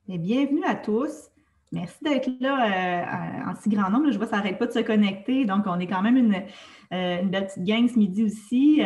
Et bienvenue à tous. Merci d'être là en si grand nombre. Je vois que ça n'arrête pas de se connecter. Donc, on est quand même une belle petite gang ce midi aussi.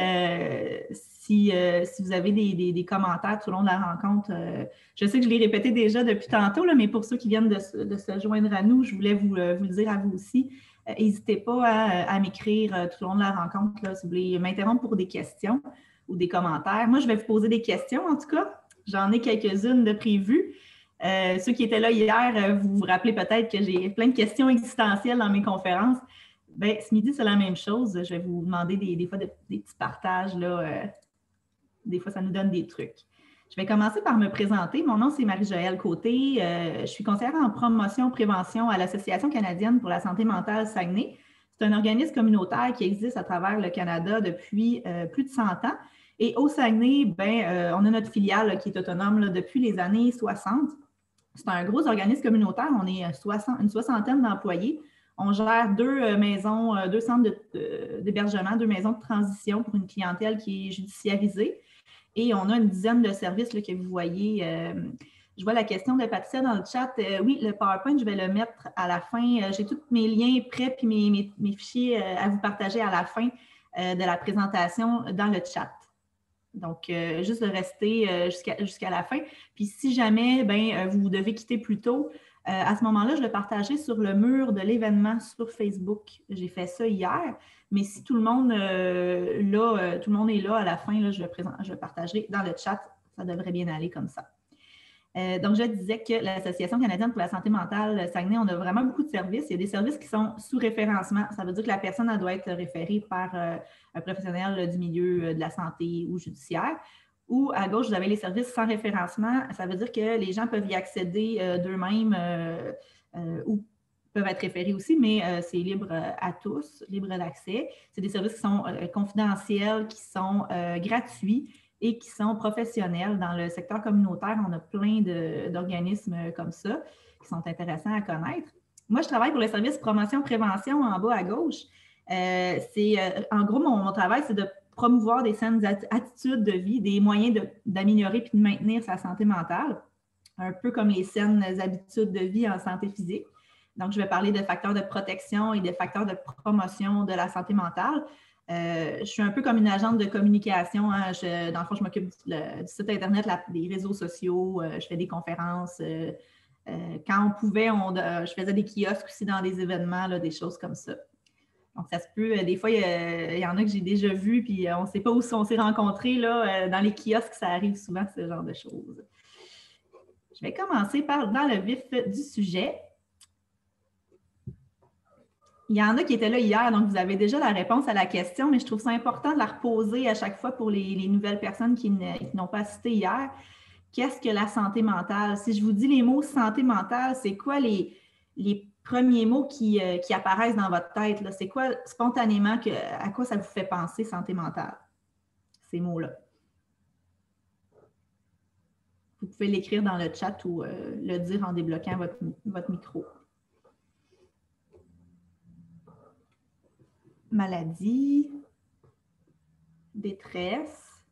Si vous avez des commentaires tout au long de la rencontre, je sais que je l'ai répété déjà depuis tantôt, là, mais pour ceux qui viennent de se joindre à nous, je voulais vous le dire à vous aussi. N'hésitez pas à m'écrire tout au long de la rencontre là, si vous voulez m'interrompre pour des questions ou des commentaires. Moi, je vais vous poser des questions en tout cas. J'en ai quelques-unes de prévues. Ceux qui étaient là hier, vous vous rappelez peut-être que j'ai plein de questions existentielles dans mes conférences. Bien, ce midi, c'est la même chose. Je vais vous demander des fois des petits partages. Là, des fois, ça nous donne des trucs. Je vais commencer par me présenter. Mon nom, c'est Marie-Joëlle Côté. Je suis conseillère en promotion-prévention à l'Association canadienne pour la santé mentale Saguenay. C'est un organisme communautaire qui existe à travers le Canada depuis plus de 100 ans. Et au Saguenay, on a notre filiale là, qui est autonome là, depuis les années 60. C'est un gros organisme communautaire. On est une soixantaine d'employés. On gère deux maisons, deux centres d'hébergement, deux maisons de transition pour une clientèle qui est judiciarisée. Et on a une dizaine de services là, que vous voyez. Je vois la question de Patricia dans le chat. Oui, le PowerPoint, je vais le mettre à la fin. J'ai tous mes liens prêts puis mes fichiers à vous partager à la fin de la présentation dans le chat. Donc, juste de rester jusqu'à la fin. Puis, si jamais vous devez quitter plus tôt, à ce moment-là, je le partagerai sur le mur de l'événement sur Facebook. J'ai fait ça hier, mais si tout le monde, tout le monde est là à la fin, là, je le partagerai dans le chat. Ça devrait bien aller comme ça. Donc, je disais que l'Association canadienne pour la santé mentale Saguenay, on a vraiment beaucoup de services. Il y a des services qui sont sous référencement. Ça veut dire que la personne elle doit être référée par un professionnel du milieu de la santé ou judiciaire. Ou à gauche, vous avez les services sans référencement. Ça veut dire que les gens peuvent y accéder d'eux-mêmes ou peuvent être référés aussi, mais c'est libre à tous, libre d'accès. C'est des services qui sont confidentiels, qui sont gratuits et qui sont professionnels. Dans le secteur communautaire, on a plein d'organismes comme ça qui sont intéressants à connaître. Moi, je travaille pour le service promotion-prévention en bas à gauche. En gros, mon travail, c'est de promouvoir des saines attitudes de vie, des moyens d'améliorer et de maintenir sa santé mentale, un peu comme les saines habitudes de vie en santé physique. Donc, je vais parler de facteurs de protection et de facteurs de promotion de la santé mentale. Je suis un peu comme une agente de communication. Hein. Dans le fond, je m'occupe du site Internet, des réseaux sociaux, je fais des conférences. Quand on pouvait, je faisais des kiosques aussi dans des événements, là, des choses comme ça. Donc, ça se peut, des fois, il y en a que j'ai déjà vu, puis on ne sait pas où on s'est rencontrés. Là, dans les kiosques, ça arrive souvent, ce genre de choses. Je vais commencer dans le vif du sujet. Il y en a qui étaient là hier, donc vous avez déjà la réponse à la question, mais je trouve ça important de la reposer à chaque fois pour les nouvelles personnes qui n'ont pas assisté hier. Qu'est-ce que la santé mentale? Si je vous dis les mots santé mentale, c'est quoi les premiers mots qui apparaissent dans votre tête? C'est quoi spontanément, à quoi ça vous fait penser santé mentale? Ces mots-là. Vous pouvez l'écrire dans le chat ou le dire en débloquant votre micro. Maladie, détresse,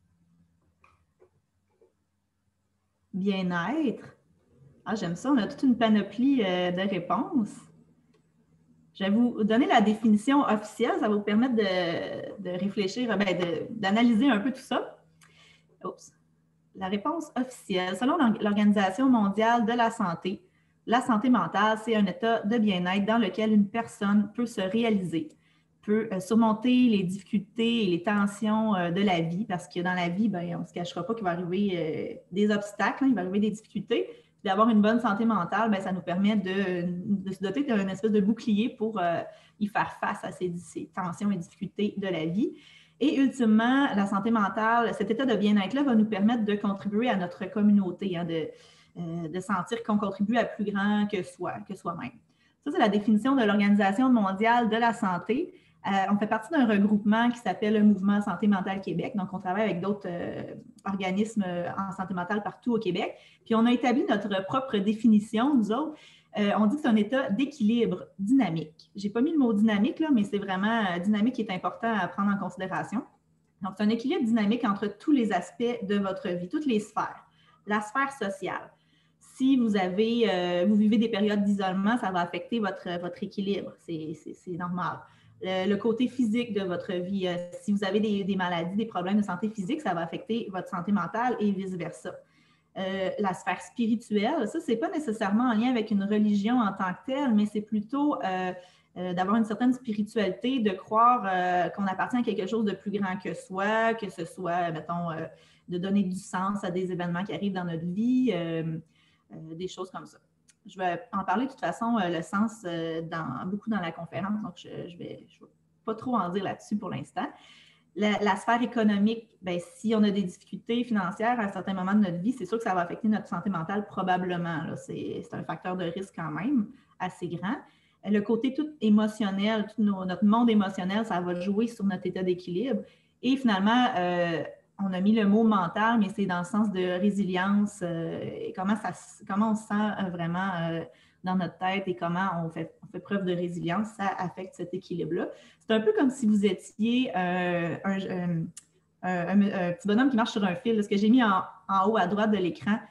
bien-être. Ah, j'aime ça, on a toute une panoplie de réponses. Je vais vous donner la définition officielle, ça va vous permettre de réfléchir, d'analyser un peu tout ça. Oups. La réponse officielle, selon l'Organisation mondiale de la santé mentale, c'est un état de bien-être dans lequel une personne peut se réaliser, peut surmonter les difficultés et les tensions de la vie, parce que dans la vie, on ne se cachera pas qu'il va arriver des obstacles, il va arriver des difficultés. D'avoir une bonne santé mentale, ça nous permet de se doter d'une espèce de bouclier pour y faire face à ces tensions et difficultés de la vie. Et ultimement, la santé mentale, cet état de bien-être-là va nous permettre de contribuer à notre communauté, hein, de sentir qu'on contribue à plus grand que soi-même. Ça, c'est la définition de l'Organisation mondiale de la santé. On fait partie d'un regroupement qui s'appelle le Mouvement Santé mentale Québec. Donc, on travaille avec d'autres organismes en santé mentale partout au Québec. Puis, on a établi notre propre définition, nous autres. On dit que c'est un état d'équilibre dynamique. Je n'ai pas mis le mot dynamique, là, mais c'est vraiment dynamique qui est important à prendre en considération. Donc, c'est un équilibre dynamique entre tous les aspects de votre vie, toutes les sphères. La sphère sociale. Si vous vivez des périodes d'isolement, ça va affecter votre équilibre. C'est normal. Le côté physique de votre vie, si vous avez des maladies, des problèmes de santé physique, ça va affecter votre santé mentale et vice-versa. La sphère spirituelle, ça, c'est pas nécessairement en lien avec une religion en tant que telle, mais c'est plutôt d'avoir une certaine spiritualité, de croire qu'on appartient à quelque chose de plus grand que soi, que ce soit, mettons, de donner du sens à des événements qui arrivent dans notre vie, des choses comme ça. Je vais en parler de toute façon, le sens, beaucoup dans la conférence, donc je ne vais pas trop en dire là-dessus pour l'instant. La sphère économique, bien, si on a des difficultés financières à un certain moment de notre vie, c'est sûr que ça va affecter notre santé mentale probablement. C'est un facteur de risque quand même assez grand. Le côté tout émotionnel, notre monde émotionnel, ça va jouer sur notre état d'équilibre. Et finalement, on a mis le mot mental, mais c'est dans le sens de résilience, et comment on se sent vraiment dans notre tête et comment on fait preuve de résilience, ça affecte cet équilibre-là. C'est un peu comme si vous étiez un petit bonhomme qui marche sur un fil, ce que j'ai mis en haut à droite de l'écran,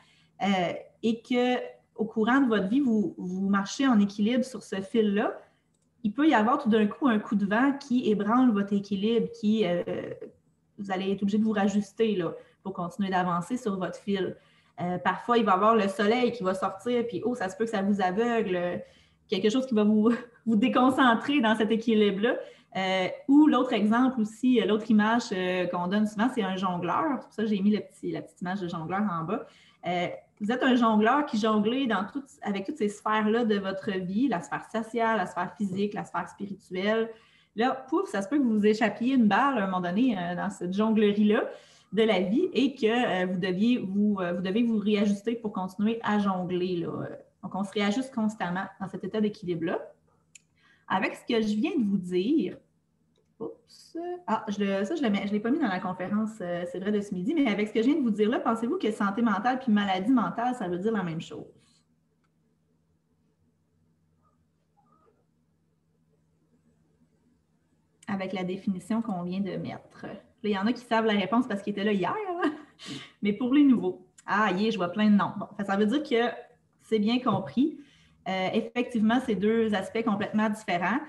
et qu'au courant de votre vie, vous marchez en équilibre sur ce fil-là. Il peut y avoir tout d'un coup un coup de vent qui ébranle votre équilibre, vous allez être obligé de vous rajuster là, pour continuer d'avancer sur votre fil. Parfois, il va y avoir le soleil qui va sortir, puis ça se peut que ça vous aveugle, quelque chose qui va vous déconcentrer dans cet équilibre-là. Ou l'autre exemple aussi, l'autre image qu'on donne souvent, c'est un jongleur. C'est pour ça que j'ai mis la petite image de jongleur en bas. Vous êtes un jongleur qui jongle avec toutes ces sphères-là de votre vie, la sphère sociale, la sphère physique, la sphère spirituelle. Là, pouf, ça se peut que vous échappiez une balle à un moment donné dans cette jonglerie-là de la vie et que vous devez vous réajuster pour continuer à jongler, là. Donc, on se réajuste constamment dans cet état d'équilibre-là. Avec ce que je viens de vous dire, je ne l'ai pas mis dans la conférence, c'est vrai, de ce midi, mais avec ce que je viens de vous dire là, pensez-vous que santé mentale puis maladie mentale, ça veut dire la même chose? Avec la définition qu'on vient de mettre. Là, il y en a qui savent la réponse parce qu'ils étaient là hier, hein? Mais pour les nouveaux, je vois plein de noms. Bon, ça veut dire que c'est bien compris. Effectivement, c'est deux aspects complètement différents.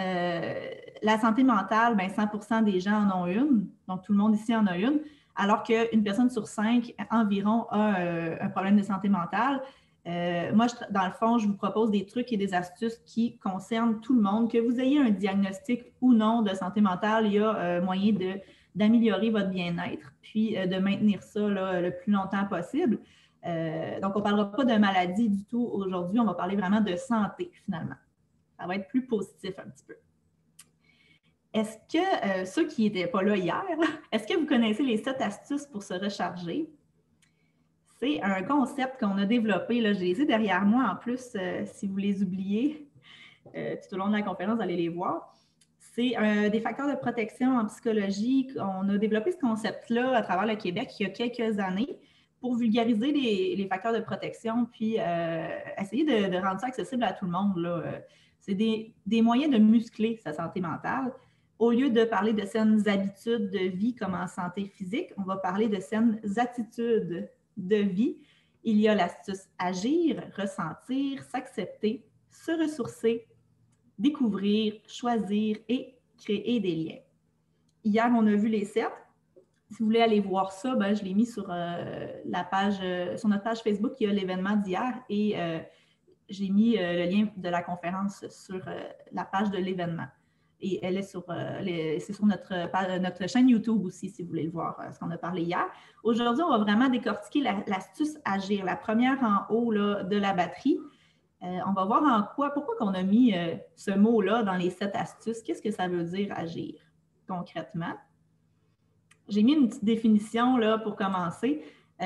La santé mentale, 100% des gens en ont une, donc tout le monde ici en a une, alors qu'une personne sur 5 environ a un problème de santé mentale. Moi, dans le fond, je vous propose des trucs et des astuces qui concernent tout le monde. Que vous ayez un diagnostic ou non de santé mentale, il y a moyen d'améliorer votre bien-être, puis de maintenir ça là, le plus longtemps possible. Donc, on ne parlera pas de maladie du tout aujourd'hui, on va parler vraiment de santé finalement. Ça va être plus positif un petit peu. Est-ce que, ceux qui n'étaient pas là hier, est-ce que vous connaissez les 7 astuces pour se recharger? C'est un concept qu'on a développé, là, je les ai derrière moi en plus, si vous les oubliez, tout au long de la conférence, vous allez les voir. C'est des facteurs de protection en psychologie. On a développé ce concept-là à travers le Québec il y a quelques années pour vulgariser les facteurs de protection, puis essayer de rendre ça accessible à tout le monde, là. C'est des moyens de muscler sa santé mentale. Au lieu de parler de saines habitudes de vie comme en santé physique, on va parler de saines attitudes de vie. Il y a l'astuce agir, ressentir, s'accepter, se ressourcer, découvrir, choisir et créer des liens. Hier, on a vu les 7. Si vous voulez aller voir ça, je l'ai mis sur sur notre page Facebook. Il y a l'événement d'hier et j'ai mis le lien de la conférence sur la page de l'événement. Et elle est c'est sur notre chaîne YouTube aussi, si vous voulez le voir, ce qu'on a parlé hier. Aujourd'hui, on va vraiment décortiquer l'astuce agir, la première en haut là, de la batterie. On va voir pourquoi on a mis ce mot-là dans les 7 astuces. Qu'est-ce que ça veut dire agir concrètement? J'ai mis une petite définition là, pour commencer.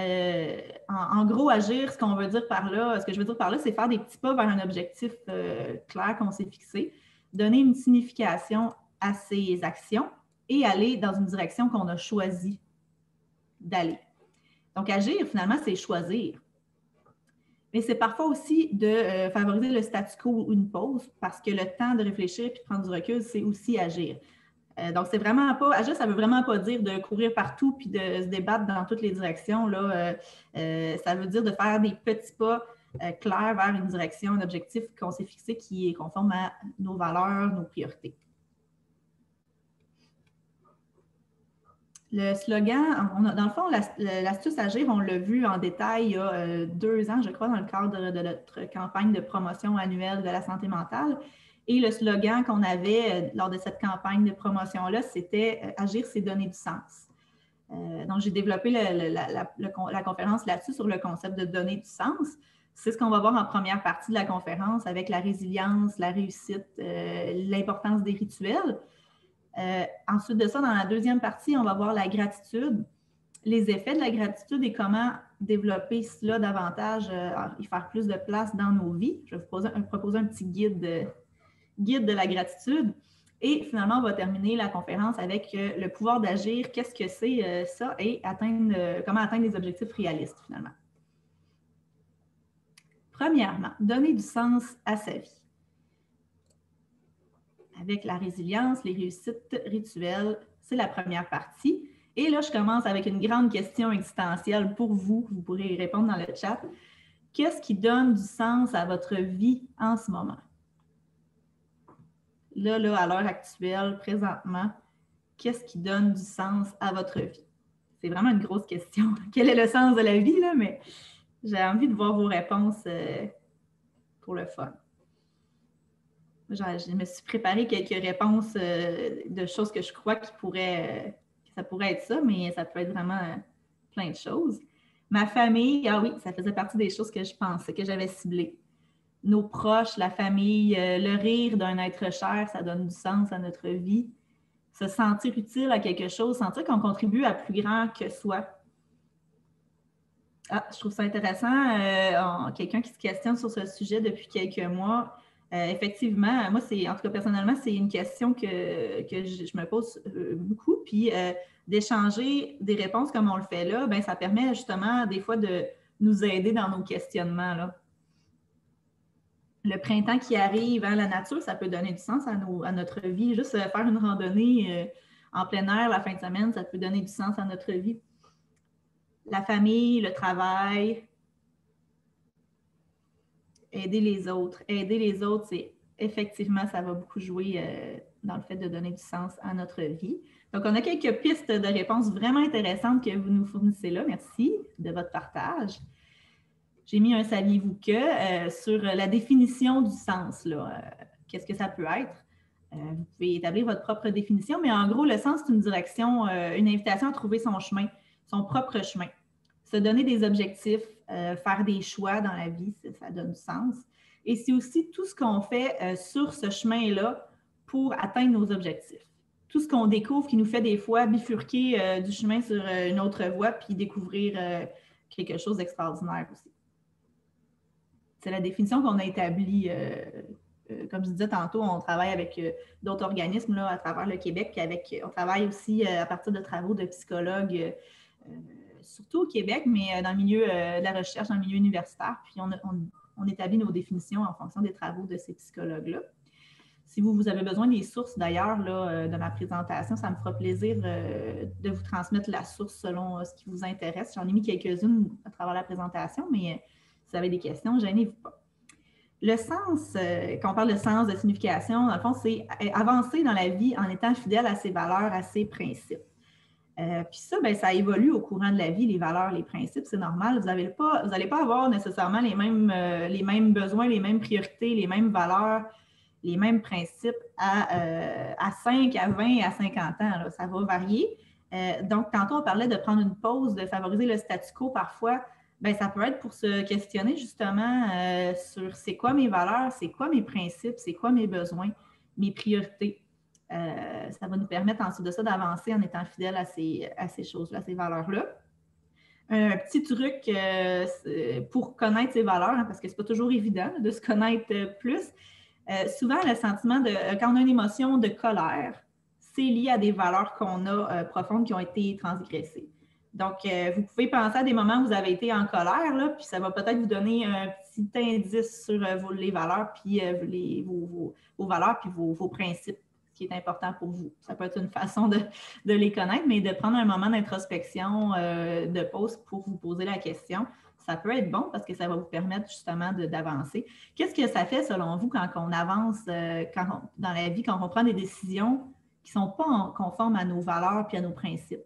En gros, agir, ce que je veux dire par là, c'est faire des petits pas vers un objectif clair qu'on s'est fixé, donner une signification à ses actions et aller dans une direction qu'on a choisi d'aller. Donc, agir, finalement, c'est choisir. Mais c'est parfois aussi de favoriser le statu quo ou une pause parce que le temps de réfléchir et de prendre du recul, c'est aussi agir. Donc, c'est vraiment pas, agir, ça veut vraiment pas dire de courir partout puis de se débattre dans toutes les directions. Là. Ça veut dire de faire des petits pas clairs vers une direction, un objectif qu'on s'est fixé qui est conforme à nos valeurs, nos priorités. Le slogan, dans le fond, l'astuce Agir, on l'a vu en détail il y a 2 ans, je crois, dans le cadre de notre campagne de promotion annuelle de la santé mentale. Et le slogan qu'on avait lors de cette campagne de promotion-là, c'était « Agir, c'est donner du sens ». Donc, j'ai développé la conférence là-dessus sur le concept de donner du sens. C'est ce qu'on va voir en première partie de la conférence avec la résilience, la réussite, l'importance des rituels. Ensuite de ça, dans la deuxième partie, on va voir la gratitude, les effets de la gratitude et comment développer cela davantage, y faire plus de place dans nos vies. Je vais vous proposer un petit guide de la gratitude. Et finalement, on va terminer la conférence avec le pouvoir d'agir, qu'est-ce que c'est ça et comment atteindre des objectifs réalistes finalement. Premièrement, donner du sens à sa vie. Avec la résilience, les réussites rituelles, c'est la première partie. Et là, je commence avec une grande question existentielle pour vous. Vous pourrez y répondre dans le chat. Qu'est-ce qui donne du sens à votre vie en ce moment? Là, à l'heure actuelle, présentement, qu'est-ce qui donne du sens à votre vie? C'est vraiment une grosse question. Quel est le sens de la vie, là? Mais j'ai envie de voir vos réponses pour le fun. Je me suis préparé quelques réponses de choses que je crois que ça pourrait être ça, mais ça peut être vraiment plein de choses. Ma famille, ah oui, ça faisait partie des choses que je pensais, que j'avais ciblées. Nos proches, la famille, le rire d'un être cher, ça donne du sens à notre vie. Se sentir utile à quelque chose, sentir qu'on contribue à plus grand que soi. Ah, je trouve ça intéressant. Quelqu'un qui se questionne sur ce sujet depuis quelques mois. Effectivement, moi, en tout cas, personnellement, c'est une question que je me pose beaucoup. Puis d'échanger des réponses comme on le fait là, bien, ça permet justement des fois de nous aider dans nos questionnements, là. Le printemps qui arrive, hein, la nature, ça peut donner du sens à notre vie. Juste faire une randonnée en plein air la fin de semaine, ça peut donner du sens à notre vie. La famille, le travail, aider les autres. Aider les autres, c'est effectivement, ça va beaucoup jouer dans le fait de donner du sens à notre vie. Donc, on a quelques pistes de réponses vraiment intéressantes que vous nous fournissez là. Merci de votre partage. J'ai mis un saviez-vous que sur la définition du sens. Qu'est-ce que ça peut être? Vous pouvez établir votre propre définition, mais en gros, le sens, c'est une direction, une invitation à trouver son chemin, son propre chemin. Se donner des objectifs, faire des choix dans la vie, ça donne du sens. Et c'est aussi tout ce qu'on fait sur ce chemin-là pour atteindre nos objectifs. Tout ce qu'on découvre qui nous fait des fois bifurquer du chemin sur une autre voie puis découvrir quelque chose d'extraordinaire aussi. C'est la définition qu'on a établie. Comme je disais tantôt, on travaille avec d'autres organismes là, à travers le Québec. Puis on travaille aussi à partir de travaux de psychologues, surtout au Québec, mais dans le milieu de la recherche, dans le milieu universitaire. Puis on établit nos définitions en fonction des travaux de ces psychologues-là. Si vous avez besoin des sources d'ailleurs de ma présentation, ça me fera plaisir de vous transmettre la source selon ce qui vous intéresse. J'en ai mis quelques-unes à travers la présentation, mais si vous avez des questions, gênez-vous pas. Le sens, quand on parle de sens, de signification, dans le fond, c'est avancer dans la vie en étant fidèle à ses valeurs, à ses principes. Puis ça, bien, ça évolue au courant de la vie, les valeurs, les principes, c'est normal. Vous n'allez pas avoir nécessairement les mêmes besoins, les mêmes priorités, les mêmes valeurs, les mêmes principes à 5, à 20, à 50 ans. Là. Ça va varier. Donc, tantôt, on parlait de prendre une pause, de favoriser le statu quo parfois. Bien, ça peut être pour se questionner justement sur c'est quoi mes valeurs, c'est quoi mes principes, c'est quoi mes besoins, mes priorités. Ça va nous permettre ensuite de ça d'avancer en étant fidèle à ces choses-là, à ces valeurs-là. Un petit truc pour connaître ses valeurs, hein, parce que ce n'est pas toujours évident de se connaître plus. Souvent, le sentiment quand on a une émotion de colère, c'est lié à des valeurs qu'on a profondes qui ont été transgressées. Donc, vous pouvez penser à des moments où vous avez été en colère, là, puis ça va peut-être vous donner un petit indice sur les valeurs, puis vos valeurs, puis vos principes qui est important pour vous. Ça peut être une façon de les connaître, mais de prendre un moment d'introspection, de pause pour vous poser la question, ça peut être bon parce que ça va vous permettre justement d'avancer. Qu'est-ce que ça fait selon vous quand on avance dans la vie, quand on prend des décisions qui ne sont pas conformes à nos valeurs et à nos principes?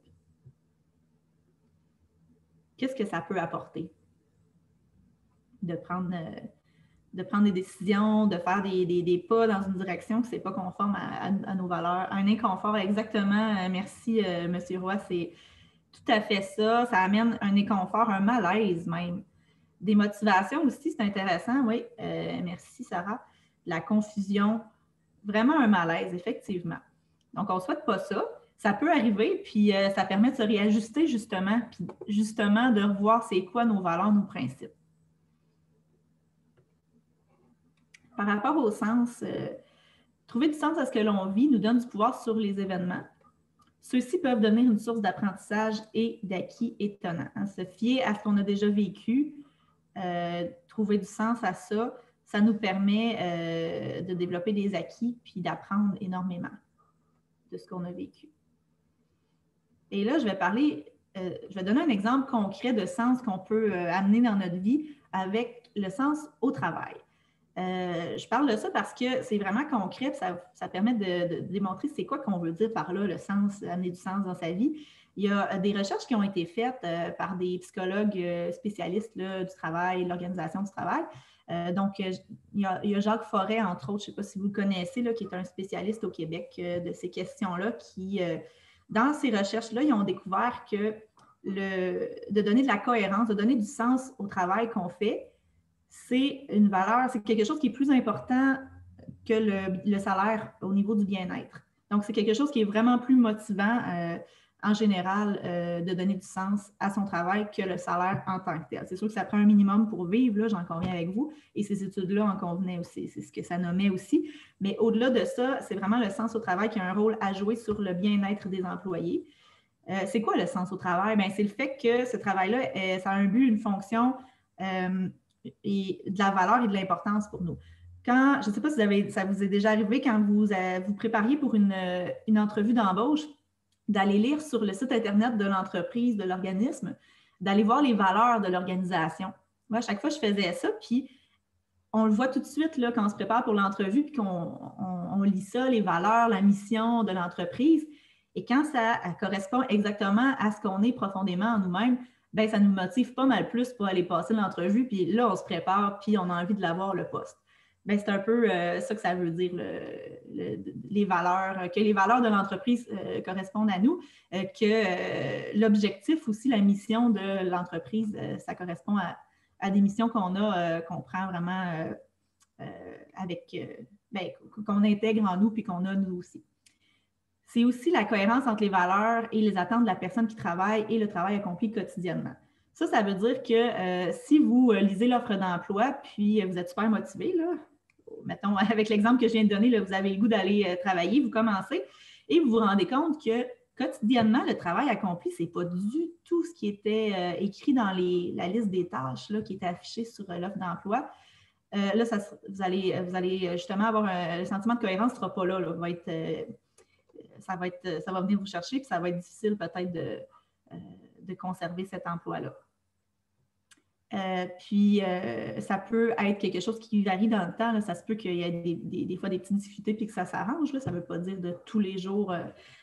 Qu'est-ce que ça peut apporter de prendre des décisions, de faire des pas dans une direction qui n'est pas conforme à nos valeurs? Un inconfort, exactement. Merci, M. Roy, c'est tout à fait ça. Ça amène un inconfort, un malaise même. Des motivations aussi, c'est intéressant, oui. Merci, Sarah. La confusion, vraiment un malaise, effectivement. Donc, on ne souhaite pas ça. Ça peut arriver, puis ça permet de se réajuster justement, puis justement de revoir c'est quoi nos valeurs, nos principes. Par rapport au sens, trouver du sens à ce que l'on vit nous donne du pouvoir sur les événements. Ceux-ci peuvent devenir une source d'apprentissage et d'acquis étonnant. Se fier à ce qu'on a déjà vécu, trouver du sens à ça, ça nous permet de développer des acquis puis d'apprendre énormément de ce qu'on a vécu. Et là, je vais donner un exemple concret de sens qu'on peut amener dans notre vie avec le sens au travail. Je parle de ça parce que c'est vraiment concret, ça permet de démontrer c'est quoi qu'on veut dire par là, le sens, amener du sens dans sa vie. Il y a des recherches qui ont été faites par des psychologues spécialistes là, du travail, de l'organisation du travail. Donc, il y a Jacques Forêt, entre autres, je ne sais pas si vous le connaissez, là, qui est un spécialiste au Québec de ces questions-là, qui, dans ces recherches-là, ils ont découvert que de donner de la cohérence, de donner du sens au travail qu'on fait, c'est une valeur, c'est quelque chose qui est plus important que le salaire au niveau du bien-être. Donc, c'est quelque chose qui est vraiment plus motivant en général de donner du sens à son travail que le salaire en tant que tel. C'est sûr que ça prend un minimum pour vivre, là, j'en conviens avec vous, et ces études-là en convenaient aussi, c'est ce que ça nommait aussi. Mais au-delà de ça, c'est vraiment le sens au travail qui a un rôle à jouer sur le bien-être des employés. C'est quoi le sens au travail? Bien, c'est le fait que ce travail-là, ça a un but, une fonction et de la valeur et de l'importance pour nous. Je ne sais pas si ça vous est déjà arrivé quand vous prépariez pour une entrevue d'embauche, d'aller lire sur le site Internet de l'entreprise, de l'organisme, d'aller voir les valeurs de l'organisation. Moi, à chaque fois, je faisais ça, puis on le voit tout de suite là, quand on se prépare pour l'entrevue, puis qu'on lit ça, les valeurs, la mission de l'entreprise. Et quand ça correspond exactement à ce qu'on est profondément en nous-mêmes, bien, ça nous motive pas mal plus pour aller passer l'entrevue, puis là, on se prépare, puis on a envie de l'avoir, le poste. Bien, c'est un peu ça que ça veut dire, les valeurs, que les valeurs de l'entreprise correspondent à nous, que l'objectif aussi, la mission de l'entreprise, ça correspond à des missions qu'on a, qu'on prend vraiment qu'on intègre en nous, puis qu'on a nous aussi. C'est aussi la cohérence entre les valeurs et les attentes de la personne qui travaille et le travail accompli quotidiennement. Ça veut dire que si vous lisez l'offre d'emploi, puis vous êtes super motivé, là, mettons, avec l'exemple que je viens de donner, là, vous avez le goût d'aller travailler, vous commencez, et vous vous rendez compte que quotidiennement, le travail accompli, ce n'est pas du tout ce qui était écrit dans la liste des tâches là, qui était affichée sur l'offre d'emploi. Là, vous allez justement avoir le sentiment de cohérence ne sera pas là. Ça va venir vous chercher, puis ça va être difficile peut-être de conserver cet emploi-là. Ça peut être quelque chose qui varie dans le temps. Là. Ça se peut qu'il y ait des fois des petites difficultés puis que ça s'arrange. Ça ne veut pas dire de tous les jours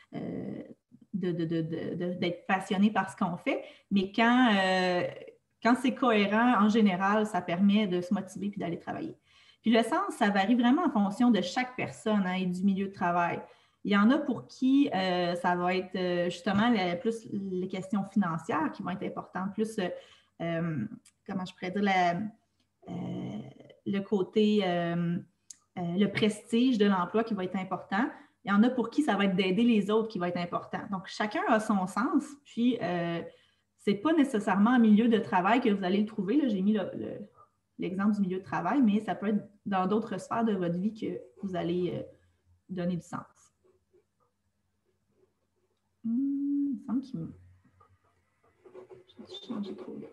d'être passionné par ce qu'on fait, mais quand c'est cohérent, en général, ça permet de se motiver puis d'aller travailler. Puis le sens, ça varie vraiment en fonction de chaque personne et du milieu de travail. Il y en a pour qui ça va être justement plus les questions financières qui vont être importantes, plus, comment je pourrais dire, le côté, le prestige de l'emploi qui va être important. Il y en a pour qui ça va être d'aider les autres qui va être important. Donc, chacun a son sens, puis ce n'est pas nécessairement en milieu de travail que vous allez le trouver. Là, j'ai mis l'exemple du milieu de travail, mais ça peut être dans d'autres sphères de votre vie que vous allez donner du sens. Il me semble qu'il me... J'ai changé trop vite.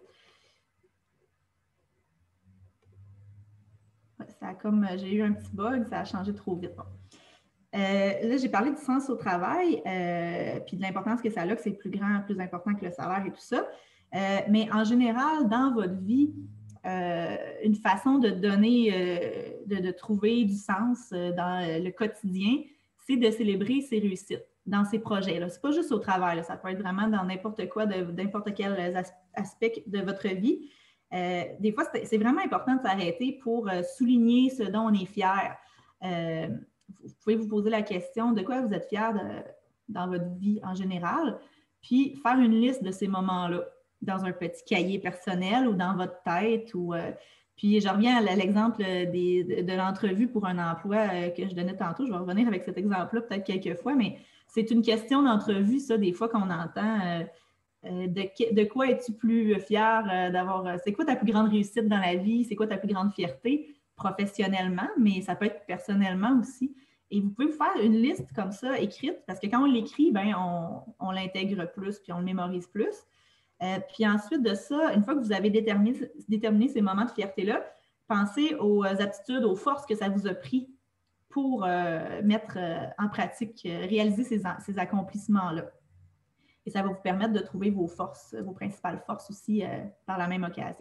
Ouais, j'ai eu un petit bug, ça a changé trop vite. Bon. Là, j'ai parlé du sens au travail, puis de l'importance que ça a, que c'est plus grand, plus important que le salaire et tout ça. Mais en général, dans votre vie, une façon de donner, de trouver du sens dans le quotidien, c'est de célébrer ses réussites dans ces projets-là. Ce n'est pas juste au travail, là, ça peut être vraiment dans n'importe quoi, n'importe quel aspect de votre vie. Des fois, c'est vraiment important de s'arrêter pour souligner ce dont on est fier. Vous pouvez vous poser la question de quoi vous êtes fier dans votre vie en général, puis faire une liste de ces moments-là dans un petit cahier personnel ou dans votre tête. Puis je reviens à l'exemple de l'entrevue pour un emploi que je donnais tantôt. Je vais revenir avec cet exemple-là peut-être quelques fois, mais c'est une question d'entrevue, ça, des fois qu'on entend. De quoi es-tu plus fier d'avoir? C'est quoi ta plus grande réussite dans la vie? C'est quoi ta plus grande fierté professionnellement, mais ça peut être personnellement aussi. Et vous pouvez vous faire une liste comme ça, écrite, parce que quand on l'écrit, ben, on l'intègre plus, puis on le mémorise plus. Puis ensuite de ça, une fois que vous avez déterminé ces moments de fierté-là, pensez aux aptitudes, aux forces que ça vous a pris pour mettre en pratique, réaliser ces accomplissements-là. Et ça va vous permettre de trouver vos forces, vos principales forces aussi par la même occasion.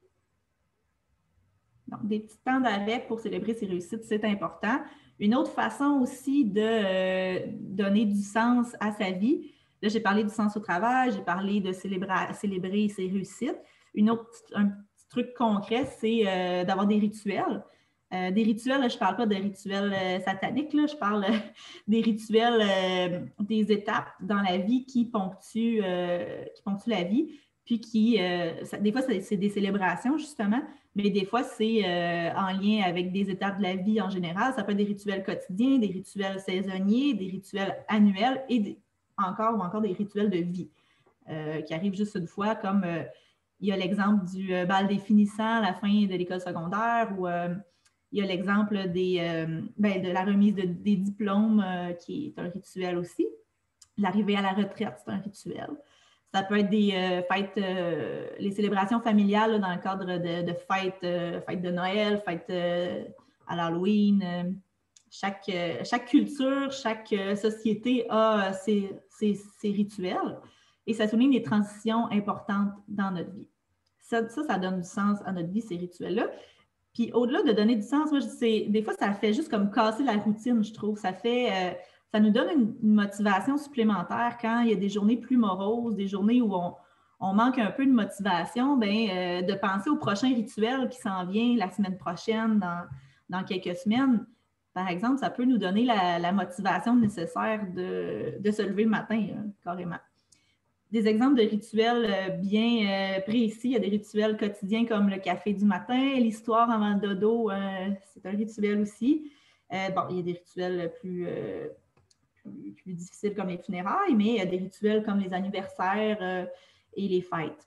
Donc, des petits temps d'arrêt pour célébrer ses réussites, c'est important. Une autre façon aussi de donner du sens à sa vie, là, j'ai parlé du sens au travail, j'ai parlé de célébrer ses réussites. Un petit truc concret, c'est d'avoir des rituels. Des rituels, là, je ne parle pas de rituels sataniques, là, je parle des rituels, des étapes dans la vie qui ponctuent la vie, puis des fois, c'est des célébrations, justement, mais des fois, c'est en lien avec des étapes de la vie en général. Ça peut être des rituels quotidiens, des rituels saisonniers, des rituels annuels et encore des rituels de vie qui arrivent juste une fois, comme il y a l'exemple du bal des finissants à la fin de l'école secondaire ou il y a l'exemple de la remise des diplômes qui est un rituel aussi. L'arrivée à la retraite, c'est un rituel. Ça peut être des fêtes, les célébrations familiales là, dans le cadre de fêtes de Noël, fêtes à l'Halloween. Chaque culture, chaque société a ses rituels et ça souligne des transitions importantes dans notre vie. Ça donne du sens à notre vie, ces rituels-là. Puis au-delà de donner du sens, moi, des fois, ça fait juste comme casser la routine, je trouve. Ça nous donne une motivation supplémentaire quand il y a des journées plus moroses, des journées où on manque un peu de motivation, de penser au prochain rituel qui s'en vient la semaine prochaine, dans quelques semaines. Par exemple, ça peut nous donner la motivation nécessaire de se lever le matin, carrément. Des exemples de rituels bien précis. Il y a des rituels quotidiens comme le café du matin, l'histoire avant le dodo, c'est un rituel aussi. Il y a des rituels plus difficiles comme les funérailles, mais il y a des rituels comme les anniversaires et les fêtes.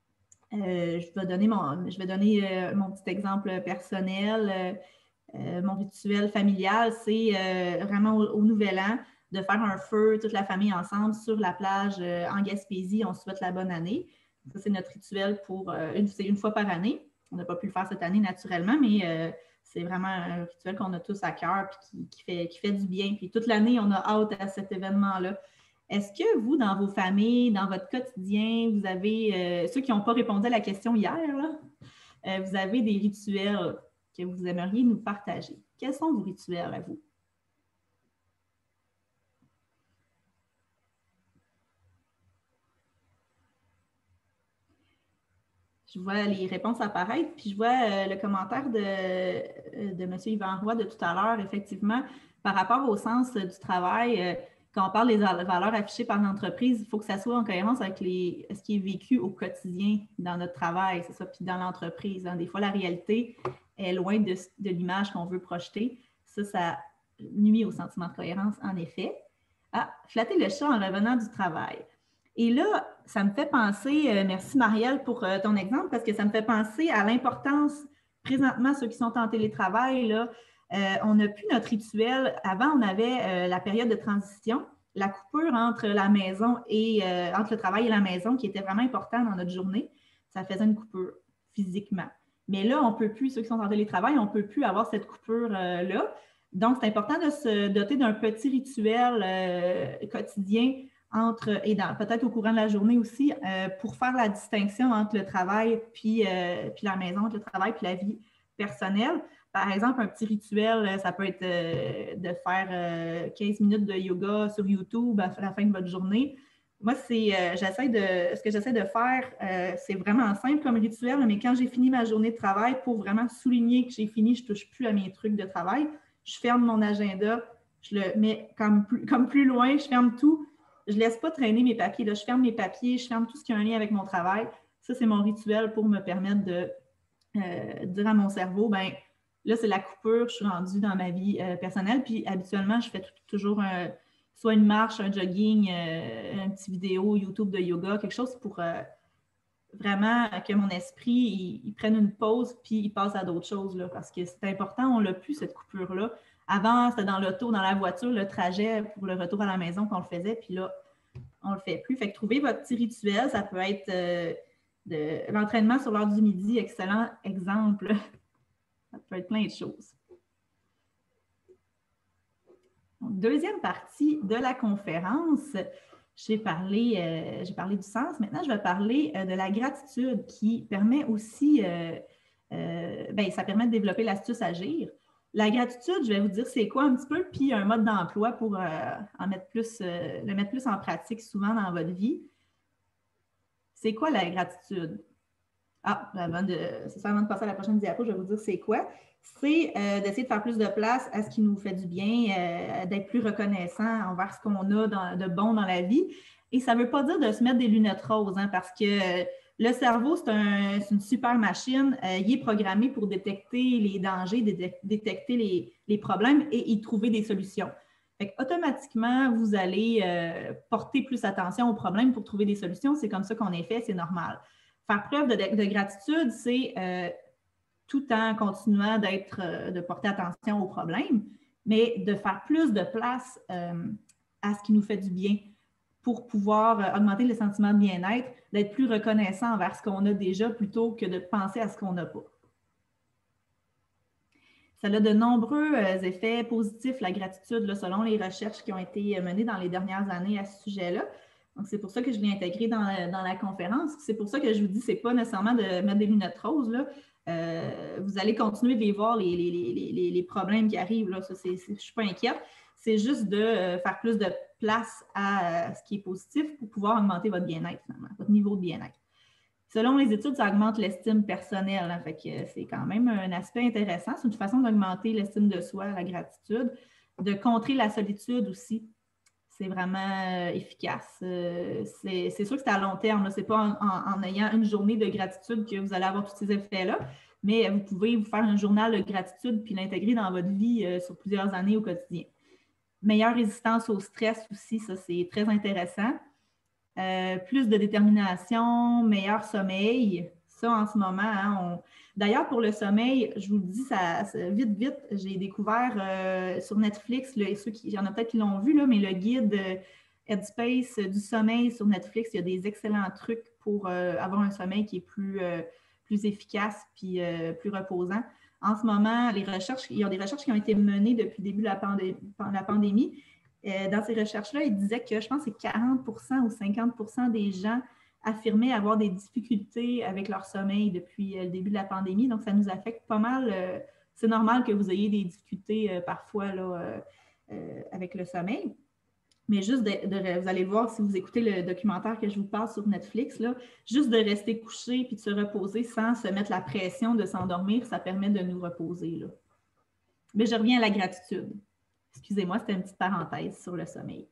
Je vais donner mon petit exemple personnel. Mon rituel familial, c'est vraiment au Nouvel An, de faire un feu, toute la famille ensemble, sur la plage en Gaspésie. On souhaite la bonne année. Ça, c'est notre rituel c'est une fois par année. On n'a pas pu le faire cette année naturellement, mais c'est vraiment un rituel qu'on a tous à cœur et qui fait du bien. Puis toute l'année, on a hâte à cet événement-là. Est-ce que vous, dans vos familles, dans votre quotidien, vous avez, ceux qui n'ont pas répondu à la question hier, là, vous avez des rituels que vous aimeriez nous partager? Quels sont vos rituels à vous? Je vois les réponses apparaître, puis je vois le commentaire de M. Yvan Roy de tout à l'heure, effectivement, par rapport au sens du travail. Quand on parle des valeurs affichées par l'entreprise, il faut que ça soit en cohérence avec ce qui est vécu au quotidien dans notre travail, c'est ça, puis dans l'entreprise. Hein. Des fois, la réalité est loin de l'image qu'on veut projeter. Ça nuit au sentiment de cohérence, en effet. Ah, flatter le chat en revenant du travail. Et là, ça me fait penser, merci Marielle pour ton exemple, parce que ça me fait penser à l'importance, présentement, ceux qui sont en télétravail, là, on n'a plus notre rituel. Avant, on avait la période de transition, la coupure entre la maison et entre le travail et la maison, qui était vraiment important dans notre journée. Ça faisait une coupure physiquement. Mais là, on ne peut plus, ceux qui sont en télétravail, on ne peut plus avoir cette coupure-là. Donc, c'est important de se doter d'un petit rituel quotidien et peut-être au courant de la journée aussi, pour faire la distinction entre le travail puis la maison, entre le travail puis la vie personnelle. Par exemple, un petit rituel, ça peut être de faire 15 minutes de yoga sur YouTube à la fin de votre journée. Moi, ce que j'essaie de faire, c'est vraiment simple comme rituel, mais quand j'ai fini ma journée de travail, pour vraiment souligner que j'ai fini, je ne touche plus à mes trucs de travail, je ferme mon agenda, je le mets comme plus loin, je ferme tout. Je ne laisse pas traîner mes papiers. Là. Je ferme mes papiers, je ferme tout ce qui a un lien avec mon travail. Ça, c'est mon rituel pour me permettre de dire à mon cerveau, ben là, c'est la coupure, je suis rendue dans ma vie personnelle. Puis habituellement, je fais toujours soit une marche, un jogging, une petite vidéo YouTube de yoga, quelque chose pour vraiment que mon esprit il prenne une pause puis il passe à d'autres choses. Là, parce que c'est important, on l'a plus, cette coupure-là. Avant, c'était dans l'auto, dans la voiture, le trajet pour le retour à la maison qu'on le faisait, puis là, on ne le fait plus. Fait que trouver votre petit rituel, ça peut être l'entraînement sur l'heure du midi, excellent exemple. Ça peut être plein de choses. Donc, deuxième partie de la conférence, j'ai parlé du sens. Maintenant, je vais parler de la gratitude qui permet aussi, ça permet de développer l'astuce agir. La gratitude, je vais vous dire c'est quoi un petit peu, puis un mode d'emploi pour le mettre plus en pratique souvent dans votre vie. C'est quoi la gratitude? Avant de passer à la prochaine diapo, je vais vous dire c'est quoi. C'est d'essayer de faire plus de place à ce qui nous fait du bien, d'être plus reconnaissant envers ce qu'on a de bon dans la vie. Et ça ne veut pas dire de se mettre des lunettes roses, hein, parce que le cerveau, c'est une super machine. Il est programmé pour détecter les dangers, détecter les problèmes et y trouver des solutions. Fait automatiquement, vous allez porter plus attention aux problèmes pour trouver des solutions. C'est comme ça qu'on est fait, c'est normal. Faire preuve de gratitude, c'est tout en continuant de porter attention aux problèmes, mais de faire plus de place à ce qui nous fait du bien pour pouvoir augmenter le sentiment de bien-être, d'être plus reconnaissant envers ce qu'on a déjà plutôt que de penser à ce qu'on n'a pas. Ça a de nombreux effets positifs, la gratitude, là, selon les recherches qui ont été menées dans les dernières années à ce sujet-là. Donc, c'est pour ça que je l'ai intégré dans la conférence. C'est pour ça que je vous dis, ce n'est pas nécessairement de mettre des lunettes roses. Là. Vous allez continuer de les voir, les problèmes qui arrivent. Là. Ça, je ne suis pas inquiète. C'est juste de faire plus de place à ce qui est positif pour pouvoir augmenter votre bien-être, finalement, votre niveau de bien-être. Selon les études, ça augmente l'estime personnelle. Hein, fait que c'est quand même un aspect intéressant. C'est une façon d'augmenter l'estime de soi, la gratitude, de contrer la solitude aussi. C'est vraiment efficace. C'est sûr que c'est à long terme. Ce n'est pas en ayant une journée de gratitude que vous allez avoir tous ces effets-là, mais vous pouvez vous faire un journal de gratitude puis l'intégrer dans votre vie sur plusieurs années au quotidien. Meilleure résistance au stress aussi, ça c'est très intéressant. Plus de détermination, meilleur sommeil. Ça, en ce moment, hein, D'ailleurs, pour le sommeil, je vous le dis, vite, j'ai découvert sur Netflix, il y en a peut-être qui l'ont vu, là, mais le guide Headspace du sommeil sur Netflix, il y a des excellents trucs pour avoir un sommeil qui est plus efficace puis plus reposant. En ce moment, il y a des recherches qui ont été menées depuis le début de la pandémie. Dans ces recherches-là, il disait que je pense que c'est 40 ou 50 des gens affirmaient avoir des difficultés avec leur sommeil depuis le début de la pandémie. Donc, ça nous affecte pas mal. C'est normal que vous ayez des difficultés parfois là, avec le sommeil. Mais juste vous allez voir si vous écoutez le documentaire que je vous parle sur Netflix, là, juste de rester couché puis de se reposer sans se mettre la pression de s'endormir, ça permet de nous reposer. Là. Mais je reviens à la gratitude. Excusez-moi, c'était une petite parenthèse sur le sommeil.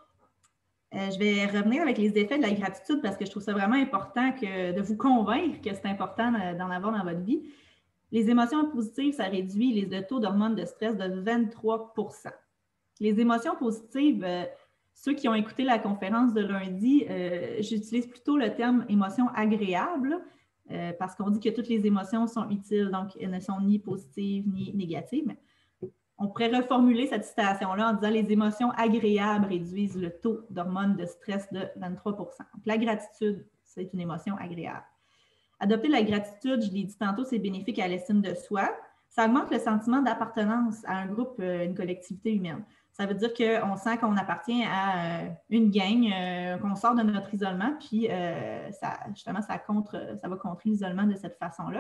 Je vais revenir avec les effets de la gratitude parce que je trouve ça vraiment important de vous convaincre que c'est important d'en avoir dans votre vie. Les émotions positives, ça réduit les taux d'hormones de stress de 23 %. Les émotions positives, ceux qui ont écouté la conférence de lundi, j'utilise plutôt le terme émotion agréable parce qu'on dit que toutes les émotions sont utiles, donc elles ne sont ni positives ni négatives. Mais on pourrait reformuler cette citation-là en disant les émotions agréables réduisent le taux d'hormones de stress de 23 %. Donc, la gratitude, c'est une émotion agréable. Adopter la gratitude, je l'ai dit tantôt, c'est bénéfique à l'estime de soi. Ça augmente le sentiment d'appartenance à un groupe, une collectivité humaine. Ça veut dire qu'on sent qu'on appartient à une gang, qu'on sort de notre isolement, puis justement, ça va contrer l'isolement de cette façon-là.